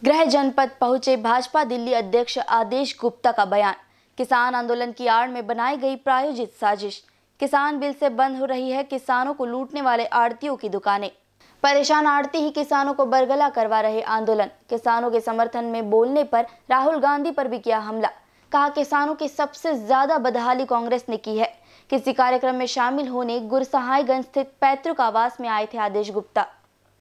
गृह जनपद पहुंचे भाजपा दिल्ली अध्यक्ष आदेश गुप्ता का बयान। किसान आंदोलन की आड़ में बनाई गई प्रायोजित साजिश। किसान बिल से बंद हो रही है किसानों को लूटने वाले आड़तियों की दुकानें। परेशान आड़ती ही किसानों को बरगला करवा रहे आंदोलन। किसानों के समर्थन में बोलने पर राहुल गांधी पर भी किया हमला। कहा किसानों की सबसे ज्यादा बदहाली कांग्रेस ने की है। किसी कार्यक्रम में शामिल होने गुरसहायगंज स्थित पैतृक आवास में आए थे आदेश गुप्ता।